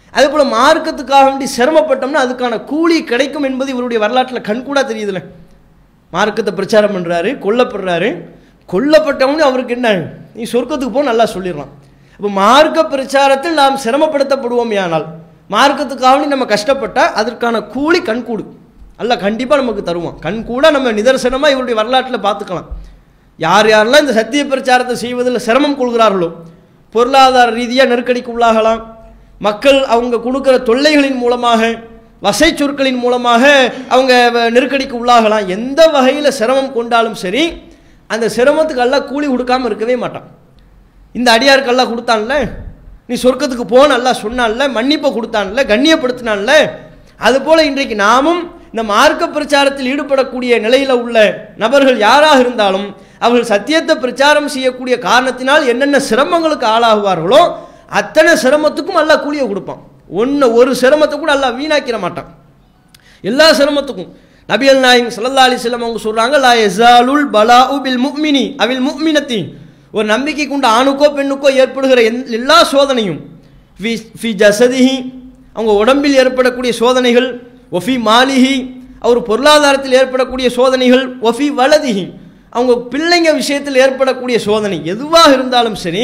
அதே போல் மார்க்கத்துக்காக வேண்டி சிரமப்பட்டோம்னா அதுக்கான கூலி கிடைக்கும் என்பது இவருடைய வரலாற்றில் கண்கூடாக தெரியுதுல்ல. மார்க்கத்தை பிரச்சாரம் பண்ணுறாரு, கொல்லப்படுறாரு, கொல்லப்பட்டவனு அவருக்கு என்ன, நீ சொர்க்கத்துக்கு போ நல்லா சொல்லிடலாம். அப்போ மார்க்க பிரச்சாரத்தில் நாம் சிரமப்படுத்தப்படுவோம். ஆனால் மார்க்கத்துக்காக வேண்டி நம்ம கஷ்டப்பட்டால் அதற்கான கூலி கண்கூடு அல்லாஹ் கண்டிப்பாக நமக்கு தருவான். கண்கூட நம்ம நிதர்சனமாக இவருடைய வரலாற்றில் பார்த்துக்கலாம். யார் யாரெல்லாம் இந்த சத்திய பிரச்சாரத்தை செய்வதில் சிரமம் கொள்கிறார்களோ, பொருளாதார ரீதியாக நெருக்கடிக்கு உள்ளாகலாம், மக்கள் அவங்க கொடுக்குற தொல்லைகளின் மூலமாக, வசை சொற்களின் மூலமாக அவங்க நெருக்கடிக்கு உள்ளாகலாம். எந்த வகையில் சிரமம் கொண்டாலும் சரி, அந்த சிரமத்துக்கு எல்லாம் கூலி கொடுக்காமல் இருக்கவே மாட்டான். இந்த அடியாருக்கு எல்லாம் கொடுத்தான்ல, நீ சொர்க்கத்துக்கு போன எல்லாம் சொன்னான்ல, மன்னிப்பை கொடுத்தான்ல, கண்ணியப்படுத்தினான்ல, அதுபோல் இன்றைக்கு நாமும் இந்த மார்க்க பிரச்சாரத்தில் ஈடுபடக்கூடிய நிலையில் உள்ள நபர்கள் யாராக இருந்தாலும் அவர்கள் சத்தியத்தை பிரச்சாரம் செய்யக்கூடிய காரணத்தினால் என்னென்ன சிரமங்களுக்கு ஆளாகுவார்களோ அத்தனை சிரமத்துக்கும் அல்லாஹ் கூலியை கொடுப்பான். ஒரு சிரமத்தை கூட அல்லாஹ் வீணாக்கிற மாட்டான். எல்லா சிரமத்துக்கும் நபிகள் நாயகம் ஸல்லல்லாஹு அலைஹி வஸல்லம் அவங்க சொல்றாங்க, லா யஸாலுல் பலாஉ பில் முஃமினி அவில் முஃமினத்தி, ஒரு நம்பிக்கை கொண்ட ஆணுக்கோ பெண்ணுக்கோ ஏற்படுகிற எல்லா சோதனையும், ஃபி ஜஸதிஹி அவங்க உடம்பில் ஏற்படக்கூடிய சோதனைகள், ஒஃபி மாலிஹி அவர் பொருளாதாரத்தில் ஏற்படக்கூடிய சோதனைகள், ஒஃபி வலதிஹி அவங்க பிள்ளைங்க விஷயத்தில் ஏற்படக்கூடிய சோதனை எதுவாக இருந்தாலும் சரி,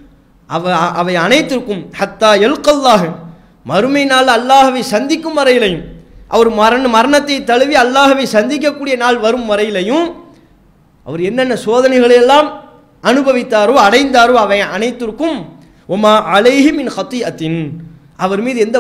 அவை அனைத்திற்கும் ஹத்தா எல்கல்லாஹ் மறுமை நாள் அல்லாஹவை சந்திக்கும் வரையிலையும், அவர் மரணத்தை தழுவி அல்லாஹவை சந்திக்கக்கூடிய நாள் வரும் வரையிலையும் அவர் என்னென்ன சோதனைகளை எல்லாம் அனுபவித்தாரோ அடைந்தாரோ அவை அனைத்திற்கும் ஒமா அலைஹி மின் ஹத்தியத்தின் அவர் மீது எந்த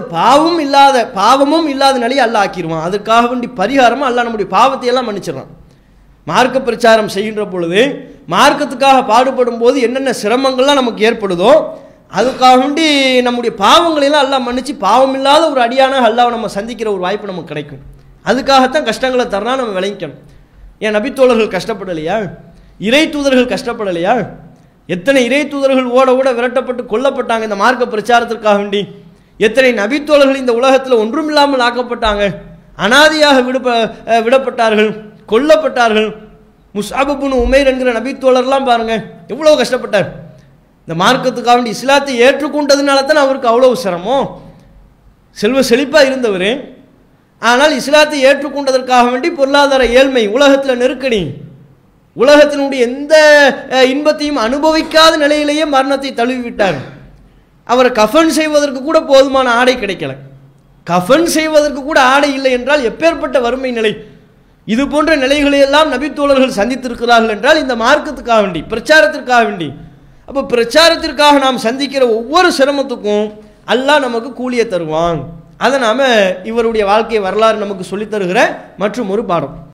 பாவமும் இல்லாத நிலையை அல்லாஹ் ஆக்கிடுவான். அதற்காக வேண்டி பரிகாரமாக அல்லாஹ் நம்முடைய பாவத்தை எல்லாம் மன்னிச்சிடறான். மார்க்க பிரச்சாரம் செய்கின்ற பொழுது, மார்க்கத்துக்காக பாடுபடும் போது என்னென்ன சிரமங்கள்லாம் நமக்கு ஏற்படுதோ அதுக்காக வேண்டி நம்முடைய பாவங்களெல்லாம் அல்லாஹ் மன்னிச்சு பாவம் இல்லாத ஒரு அடியான அல்லாஹ் நம்ம சந்திக்கிற ஒரு வாய்ப்பு நமக்கு கிடைக்கும். அதுக்காகத்தான் கஷ்டங்களை தரனா நம்ம விளங்கிக்கணும். ஏன் நபித்தோழர்கள் கஷ்டப்படலையா? இறை தூதர்கள் கஷ்டப்படலையா? எத்தனை இறை தூதர்கள் ஓட ஓட விரட்டப்பட்டு கொல்லப்பட்டாங்க இந்த மார்க்க பிரச்சாரத்திற்காக வேண்டி. எத்தனை நபித்தோழர்கள் இந்த உலகத்தில் ஒன்றுமில்லாமல் ஆக்கப்பட்டாங்க, அனாதியாக விடப்பட்டார்கள், கொல்லப்பட்டார்கள். முஸ்அப் இப்னு உமைர் என்கிற நபித்தோழர்லாம் பாருங்க எவ்வளோ கஷ்டப்பட்டார். இந்த மார்க்கத்துக்காக வேண்டி இஸ்லாத்தை ஏற்றுக்கொண்டதுனால தான் அவருக்கு அவ்வளோ சிரமம். செல்வ செழிப்பாக இருந்தவர், ஆனால் இஸ்லாத்தை ஏற்றுக்கொண்டதற்காக வேண்டி பொருளாதார ஏழ்மை, உலகத்தில் நெருக்கடி, உலகத்தினுடைய எந்த இன்பத்தையும் அனுபவிக்காத நிலையிலேயே மரணத்தை தழுவிவிட்டார். அவரை கஃபன் செய்வதற்கு கூட போதுமான ஆடை கிடைக்கல. கஃபன் செய்வதற்கு கூட ஆடை இல்லை என்றால் எப்பேற்பட்ட வறுமை நிலை. இது போன்ற நிலைகளை எல்லாம் நபித்தோழர்கள் சந்தித்திருக்கிறார்கள் என்றால் இந்த மார்க்கத்துக்காக வேண்டி, பிரச்சாரத்திற்காக வேண்டி. அப்போ பிரச்சாரத்திற்காக நாம் சந்திக்கிற ஒவ்வொரு சிரமத்துக்கும் அல்லாஹ் நமக்கு கூலியை தருவான். அதை நாம இவருடைய வாழ்க்கை வரலாறு நமக்கு சொல்லித் தருகிற மற்றும் ஒரு பாடம்.